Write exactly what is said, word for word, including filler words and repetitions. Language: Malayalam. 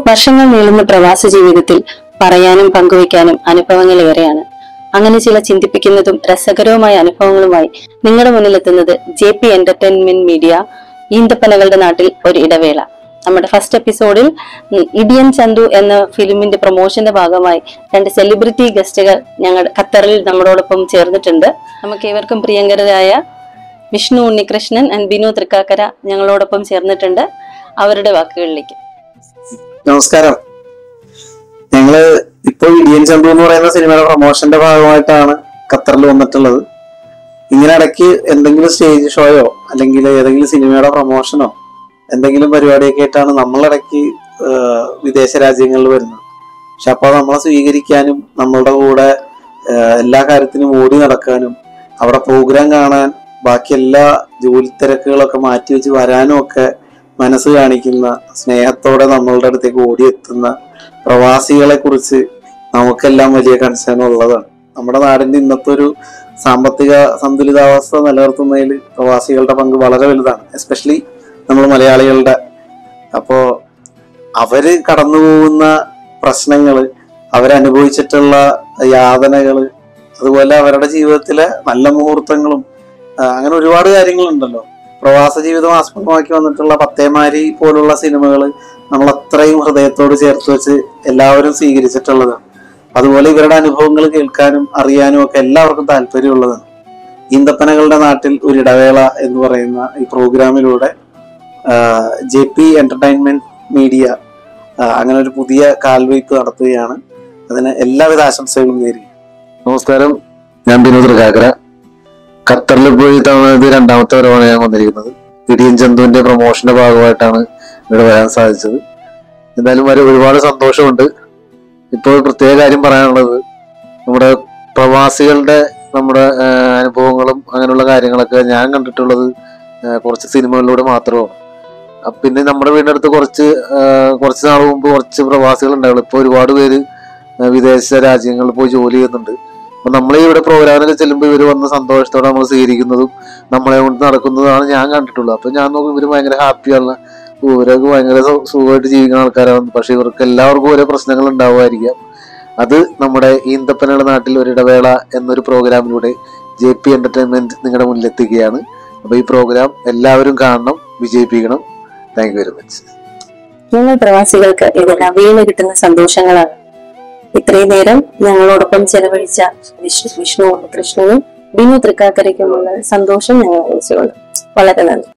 വർഷങ്ങൾ നീളുന്ന പ്രവാസ ജീവിതത്തിൽ പറയാനും പങ്കുവയ്ക്കാനും അനുഭവങ്ങൾ ഏറെയാണ്. അങ്ങനെ ചില ചിന്തിപ്പിക്കുന്നതും രസകരവുമായ അനുഭവങ്ങളുമായി നിങ്ങളുടെ മുന്നിലെത്തുന്നത് ജെ പി എന്റർടൈൻമെന്റ് മീഡിയ ഈന്തപ്പനകളുടെ നാട്ടിൽ ഒരു ഇടവേള. നമ്മുടെ ഫസ്റ്റ് എപ്പിസോഡിൽ ഇടിയൻ ചന്തു എന്ന ഫിലിമിന്റെ പ്രൊമോഷന്റെ ഭാഗമായി രണ്ട് സെലിബ്രിറ്റി ഗസ്റ്റുകൾ ഞങ്ങൾ ഖത്തറിൽ നമ്മളോടൊപ്പം ചേർന്നിട്ടുണ്ട്. നമുക്ക് ഏവർക്കും പ്രിയങ്കരായ വിഷ്ണു ഉണ്ണികൃഷ്ണൻ ആൻഡ് ബിനു തൃക്കാക്കര ഞങ്ങളോടൊപ്പം ചേർന്നിട്ടുണ്ട്. അവരുടെ വാക്കുകളിലേക്ക്. നമസ്കാരം. ഞങ്ങള് ഇപ്പോൾ ഇടിയൻ ചന്തു എന്ന് പറയുന്ന സിനിമയുടെ പ്രൊമോഷന്റെ ഭാഗമായിട്ടാണ് ഖത്തറിൽ വന്നിട്ടുള്ളത്. ഇങ്ങനെ ഇടയ്ക്ക് എന്തെങ്കിലും സ്റ്റേജ് ഷോയോ അല്ലെങ്കിൽ ഏതെങ്കിലും സിനിമയുടെ പ്രൊമോഷനോ എന്തെങ്കിലും പരിപാടിയൊക്കെ ആയിട്ടാണ് നമ്മളിടയ്ക്ക് വിദേശ രാജ്യങ്ങളിൽ വരുന്നത്. പക്ഷെ അപ്പോൾ നമ്മളെ സ്വീകരിക്കാനും നമ്മളുടെ കൂടെ എല്ലാ കാര്യത്തിനും ഓടി നടക്കാനും അവിടെ പ്രോഗ്രാം കാണാൻ ബാക്കി എല്ലാ ജോലി തിരക്കുകളൊക്കെ മാറ്റി വെച്ച് വരാനും ഒക്കെ മനസ്സ് കാണിക്കുന്ന, സ്നേഹത്തോടെ നമ്മളുടെ അടുത്തേക്ക് ഓടിയെത്തുന്ന പ്രവാസികളെ കുറിച്ച് നമുക്കെല്ലാം വലിയ കൺസേൺ ഉള്ളതാണ്. നമ്മുടെ നാടിന്റെ ഇന്നത്തെ ഒരു സാമ്പത്തിക സന്തുലിതാവസ്ഥ നിലനിർത്തുന്നതിൽ പ്രവാസികളുടെ പങ്ക് വളരെ വലുതാണ്, എസ്പെഷ്യലി നമ്മൾ മലയാളികളുടെ. അപ്പോ അവര് കടന്നു പോകുന്ന പ്രശ്നങ്ങള്, അവരനുഭവിച്ചിട്ടുള്ള യാതനകള്, അതുപോലെ അവരുടെ ജീവിതത്തിലെ നല്ല മുഹൂർത്തങ്ങളും, അങ്ങനെ ഒരുപാട് കാര്യങ്ങളുണ്ടല്ലോ. പ്രവാസ ജീവിതം ആസ്പദമാക്കി വന്നിട്ടുള്ള പത്തേമാരി പോലുള്ള സിനിമകൾ നമ്മൾ അത്രയും ഹൃദയത്തോട് ചേർത്ത് വെച്ച് എല്ലാവരും സ്വീകരിച്ചിട്ടുള്ളതാണ്. അതുപോലെ ഇവരുടെ അനുഭവങ്ങൾ കേൾക്കാനും അറിയാനും ഒക്കെ എല്ലാവർക്കും താല്പര്യമുള്ളതാണ്. ഈന്തപ്പനകളുടെ നാട്ടിൽ ഒരു ഇടവേള എന്ന് പറയുന്ന ഈ പ്രോഗ്രാമിലൂടെ ജെ പി എന്റർടൈൻമെന്റ് മീഡിയ അങ്ങനെ ഒരു പുതിയ കാൽവയ്പ് നടത്തുകയാണ്. അതിന് എല്ലാവിധ ആശംസകളും നേരി. നമസ്കാരം, ഞാൻ ബിനു തൃക്കാക്കര. ഖത്തറിൽ പോയി തവണ രണ്ടാമത്തെ വരവാണ് ഞാൻ വന്നിരിക്കുന്നത്. ഇടിയൻ ചന്തുവിന്റെ പ്രൊമോഷന്റെ ഭാഗമായിട്ടാണ് ഇവിടെ വരാൻ സാധിച്ചത്. എന്തായാലും വരെ ഒരുപാട് സന്തോഷമുണ്ട്. ഇപ്പോൾ പ്രത്യേക കാര്യം പറയാനുള്ളത്, നമ്മുടെ പ്രവാസികളുടെ നമ്മുടെ അനുഭവങ്ങളും അങ്ങനെയുള്ള കാര്യങ്ങളൊക്കെ ഞാൻ കണ്ടിട്ടുള്ളത് കുറച്ച് സിനിമകളിലൂടെ മാത്രമാണ്. പിന്നെ നമ്മുടെ വീടിൻ്റെ അടുത്ത് കുറച്ച് കുറച്ച് നാൾ മുമ്പ് കുറച്ച് പ്രവാസികൾ ഉണ്ടാവുള്ളൂ. ഇപ്പോൾ ഒരുപാട് പേര് വിദേശ രാജ്യങ്ങളിൽ പോയി ജോലി ചെയ്യുന്നുണ്ട്. അപ്പൊ നമ്മളെ ഇവിടെ പ്രോഗ്രാമിനൊക്കെ ചെല്ലുമ്പോൾ ഇവർ വന്ന് സന്തോഷത്തോടെ നമ്മൾ സ്വീകരിക്കുന്നതും നമ്മളെ കൊണ്ട് നടക്കുന്നതാണ് ഞാൻ കണ്ടിട്ടുള്ളത്. അപ്പൊ ഞാൻ നോക്കും ഇവര് ഭയങ്കര ഹാപ്പിയാണ്, ഇവരൊക്കെ ഭയങ്കര സുഖമായിട്ട് ജീവിക്കുന്ന ആൾക്കാരാണ്. പക്ഷെ ഇവർക്ക് എല്ലാവർക്കും ഓരോ പ്രശ്നങ്ങൾ ഉണ്ടാവുമായിരിക്കാം. അത് നമ്മുടെ ഈന്തപ്പനയുടെ നാട്ടിൽ ഒരു ഇടവേള എന്നൊരു പ്രോഗ്രാമിലൂടെ ജെ പി എന്റർടൈൻമെന്റ് നിങ്ങളുടെ മുന്നിലെത്തിക്കുകയാണ്. അപ്പൊ ഈ പ്രോഗ്രാം എല്ലാവരും കാണണം, വിജയിപ്പിക്കണം. Thank you very much. നിങ്ങൾ പ്രവാസികൾക്ക് ഇതെല്ലാം വീണ് കിട്ടുന്ന സന്തോഷങ്ങളാണ്. ഇത്രയും നേരം ഞങ്ങളോടൊപ്പം ചെലവഴിച്ച വിഷ്ണു വിഷ്ണു കൃഷ്ണനും ബിനു തൃക്കാക്കരയ്ക്കുമുള്ള സന്തോഷം ഞങ്ങൾ അറിയിച്ചുകൊണ്ട് വളരെ നന്ദി.